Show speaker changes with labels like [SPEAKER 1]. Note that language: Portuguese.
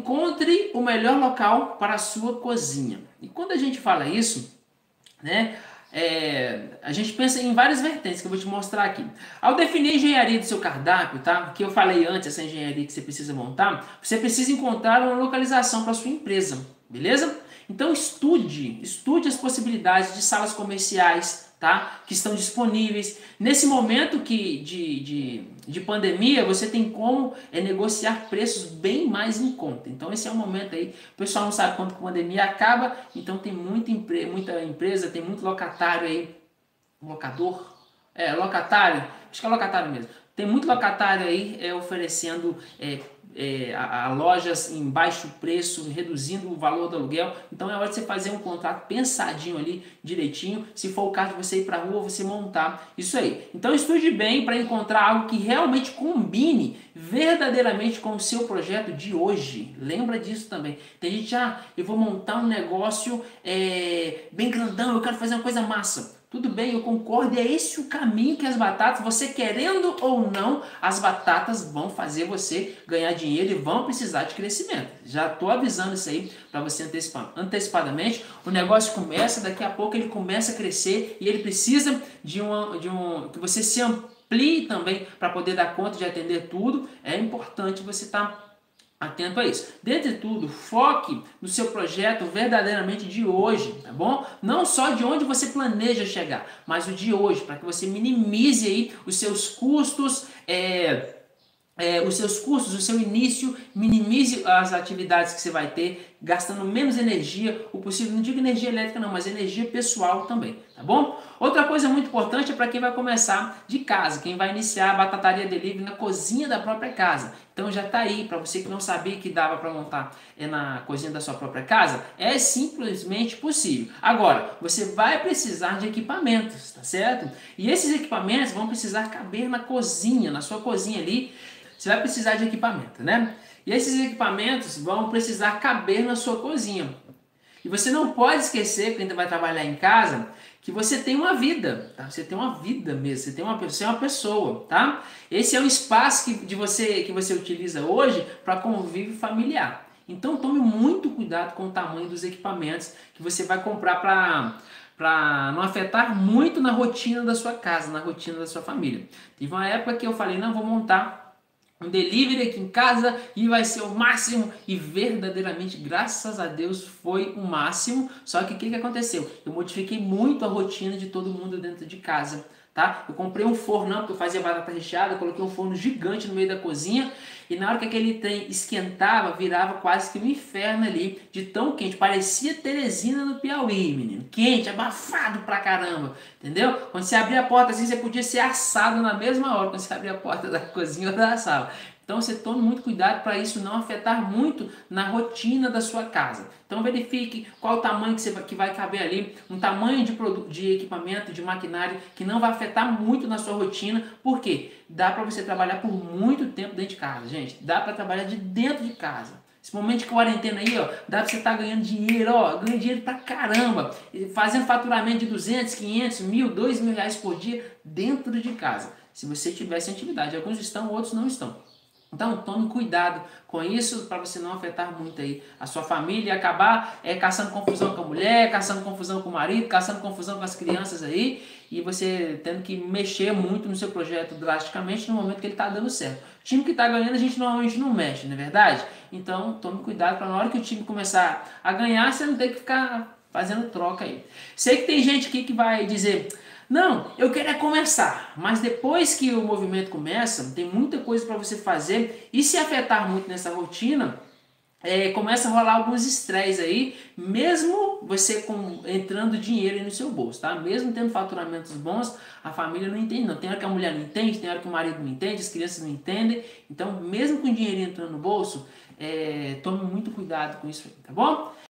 [SPEAKER 1] encontre o melhor local para a sua cozinha. E quando a gente fala isso, né, a gente pensa em várias vertentes que eu vou te mostrar aqui. Ao definir a engenharia do seu cardápio, tá? Que eu falei antes, essa engenharia que você precisa montar, você precisa encontrar uma localização para sua empresa, beleza? Então estude as possibilidades de salas comerciais, tá? Que estão disponíveis. Nesse momento de pandemia, você tem como negociar preços bem mais em conta. Então esse é o momento aí, o pessoal não sabe quando a pandemia acaba, então tem muita empresa, tem muito locatário aí, locador, locatário, acho que é locatário mesmo. Tem muito locatário aí oferecendo a lojas em baixo preço, reduzindo o valor do aluguel. Então é hora de você fazer um contrato pensadinho ali, direitinho. Se for o caso de você ir para a rua, você montar isso aí. Então estude bem para encontrar algo que realmente combine verdadeiramente com o seu projeto de hoje. Lembra disso também. Tem gente, eu vou montar um negócio bem grandão, eu quero fazer uma coisa massa. Tudo bem, eu concordo, é esse o caminho que as batatas, você querendo ou não, as batatas vão fazer você ganhar dinheiro e vão precisar de crescimento. Já estou avisando isso aí para você antecipadamente. O negócio começa, daqui a pouco ele começa a crescer e ele precisa que você se amplie também para poder dar conta de atender tudo. É importante você estar atento a isso. Dentre tudo, foque no seu projeto verdadeiramente de hoje, tá bom? Não só de onde você planeja chegar, mas o de hoje, para que você minimize aí os seus custos, o seu início, minimize as atividades que você vai ter, gastando menos energia, o possível, não digo energia elétrica não, mas energia pessoal também, tá bom? Outra coisa muito importante é para quem vai começar de casa, quem vai iniciar a batataria delivery na cozinha da própria casa. Então já tá aí, para você que não sabia que dava para montar na cozinha da sua própria casa, é simplesmente possível. Agora, você vai precisar de equipamentos, tá certo? E esses equipamentos vão precisar caber na cozinha, na sua cozinha ali. Você vai precisar de equipamento, né? E esses equipamentos vão precisar caber na sua cozinha. E você não pode esquecer, quando vai trabalhar em casa, que você tem uma vida, tá? Você tem uma vida mesmo, você é uma pessoa, tá? Esse é o espaço que você utiliza hoje para convívio familiar. Então tome muito cuidado com o tamanho dos equipamentos que você vai comprar para não afetar muito na rotina da sua casa, na rotina da sua família. Teve uma época que eu falei, não, vou montar um delivery aqui em casa e vai ser o máximo, e verdadeiramente, graças a Deus, foi o máximo. Só que o que aconteceu? Eu modifiquei muito a rotina de todo mundo dentro de casa, tá? Eu comprei um fornão, porque eu fazia batata recheada, coloquei um forno gigante no meio da cozinha, e na hora que aquele trem esquentava, virava quase que um inferno ali, de tão quente, parecia Teresina no Piauí, menino, quente, abafado pra caramba, entendeu? Quando você abria a porta assim, você podia ser assado na mesma hora, quando você abria a porta da cozinha ou da sala. Então você tome muito cuidado para isso não afetar muito na rotina da sua casa. Então verifique qual o tamanho que vai caber ali, um tamanho de equipamento, de maquinário que não vai afetar muito na sua rotina. Por quê? Dá para você trabalhar por muito tempo dentro de casa, gente. Dá para trabalhar de dentro de casa. Esse momento de quarentena aí, dá pra você estar ganhando dinheiro, ganha dinheiro pra caramba, fazendo faturamento de 200, 500, 1.000, 2.000 reais por dia dentro de casa. Se você tivesse atividade, alguns estão, outros não estão. Então tome cuidado com isso para você não afetar muito aí a sua família e acabar caçando confusão com a mulher, caçando confusão com o marido, caçando confusão com as crianças aí, e você tendo que mexer muito no seu projeto drasticamente no momento que ele está dando certo. O time que está ganhando a gente normalmente não mexe, não é verdade? Então tome cuidado para na hora que o time começar a ganhar, você não ter que ficar fazendo troca aí. Sei que tem gente aqui que vai dizer... Não, eu quero começar, mas depois que o movimento começa, tem muita coisa para você fazer, e se afetar muito nessa rotina, começa a rolar alguns estresses aí, mesmo você entrando dinheiro aí no seu bolso, tá? Mesmo tendo faturamentos bons, a família não entende não. Tem hora que a mulher não entende, tem hora que o marido não entende, as crianças não entendem, então mesmo com o dinheiro entrando no bolso, tome muito cuidado com isso aí, tá bom?